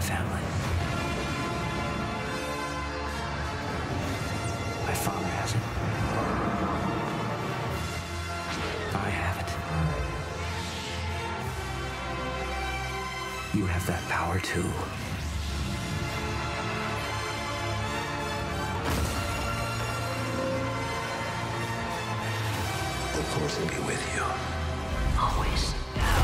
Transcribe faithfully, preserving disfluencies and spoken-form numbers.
family. My father has it. I have it. You have that power too. The Force will be with you. Always.